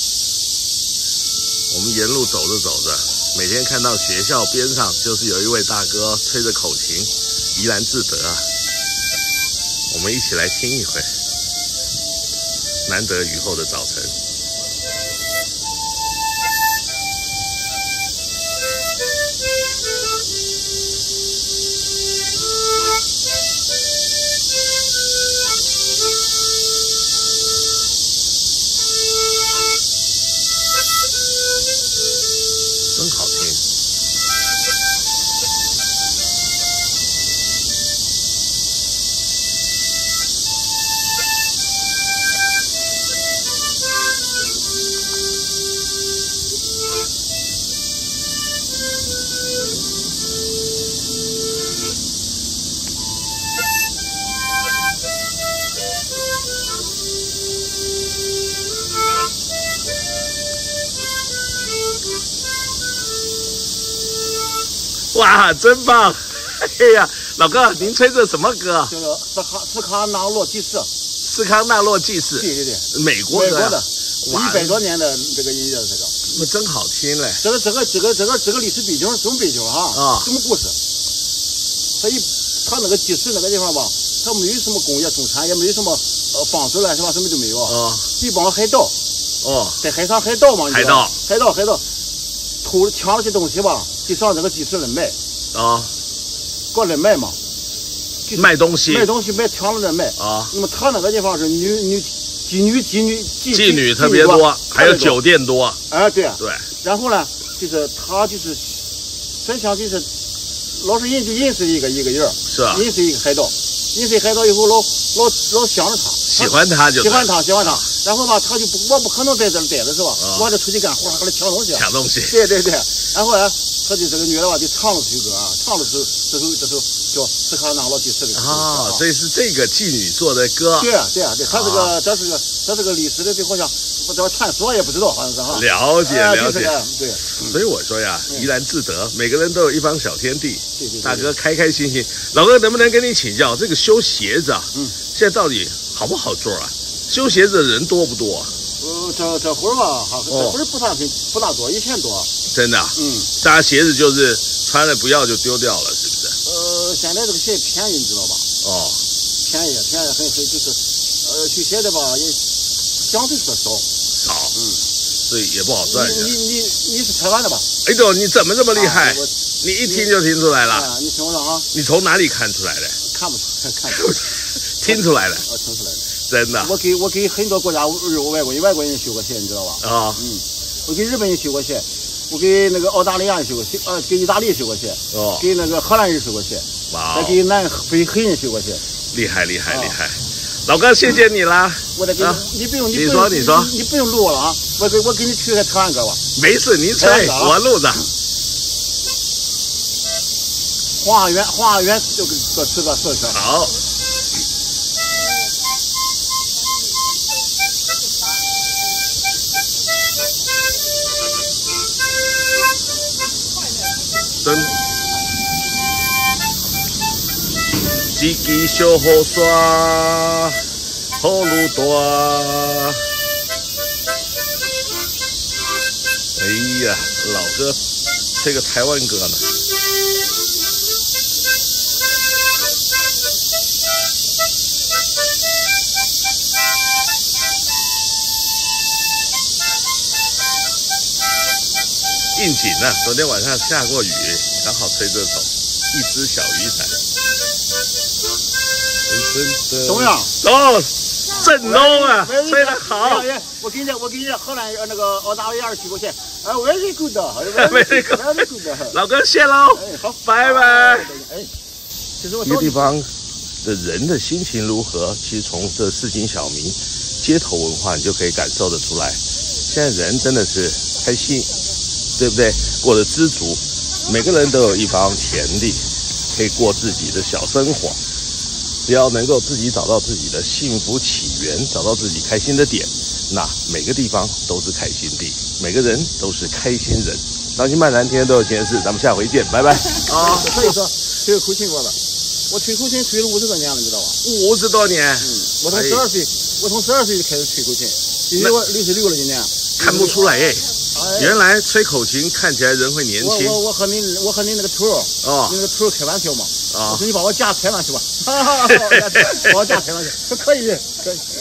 我们沿路走着走着，每天看到学校边上就是有一位大哥吹着口琴，怡然自得啊。我们一起来听一回。难得雨后的早晨。真好听。哇，真棒！哎呀，老哥，您吹的什么歌？ 这个斯卡纳洛纪事。 斯康纳洛纪事。 对对对， 美国的 ，100多年的这个音乐，这个那真好听嘞。 这个历史背景什么背景啊？什么故事？他那个纪事那个地方吧，他没有什么工业生产，也没有什么纺织了是吧？什么都没有啊。一帮海盗。在海上海盗嘛。海盗抢了些东西吧，就上这个集市来卖。过来卖嘛。 卖东西卖抢了来卖。那么他那个地方是妓女特别多，还有酒店多。 对。然后呢，就是他真想就是老是认识一个人， 是吧？ 认识一个海盗，以后老想着他， 喜欢他。 然后吧，我不可能在这里待着是吧？我得出去干活，还得抢东西。对。然后呢，他就这个女的吧，就唱了首歌唱了这首叫《斯卡纳洛纪事》的。 所以是这个妓女做的歌。 对。他这是个历史的，就好像不知道传说也不知道，好像是哈。 了解。 对。 所以我说呀，怡然自得，每个人都有一方小天地。大哥开开心心。老哥能不能跟你请教，这个修鞋子啊，现在到底好不好做啊？修鞋子的人多不多？ 这会儿吧，这会儿不大多，以前多。 真的。大家鞋子就是穿了不要就丢掉了，是不是？ 现在这个鞋便宜，你知道吧？便宜很，就是修鞋的吧也相对说少。 所以也不好赚。 你是台湾的吧？ 哎呦，你怎么这么厉害？你一听就听出来了。 你听我说啊。 你从哪里看出来的？ 看不出来。 听出来了。 听出来了。 真的。 我给很多国家外国人修过鞋，你知道吧？我给日本人修过鞋，我给那个澳大利亚人修过鞋，给意大利修过鞋，给那个荷兰人修过鞋，再给南非黑人修过鞋。厉害！ 老哥，谢谢你啦！ 我再给你不用， 你说， 你不用录了啊！我给你吹个台湾歌吧。 没事，你吹，我录着。花园就歌词个4圈。好。一支小雨伞，雨路大。哎呀，老哥吹个台湾歌呢。应景呢，昨天晚上下过雨，刚好吹这首《一只小雨伞》。 怎么样？ 正宗啊，吹得好。 我给你荷兰那个澳大利亚人修过鞋，very good，very good。 老哥谢喽， 好， 拜拜。 一个地方的人的心情如何，其实从这市井小民、街头文化你就可以感受得出来。现在人真的是开心，对不对？过得知足，每个人都有一方田地，可以过自己的小生活。只要能够自己找到自己的幸福起源，找到自己开心的点，那每个地方都是开心地，每个人都是开心人。当今漫谈，天天都有钱事，咱们下回见，拜拜。 所以说吹口琴过了，我吹口琴吹了50多年了，你知道吧 ？50多年。 我从12岁就开始吹口琴，因为我66了今年。 看不出来哎。原来吹口琴看起来人会年轻。 我和你那个头哦，你那个头开玩笑嘛？我说你把我架台上去吧，把我架台上去，说可以可以。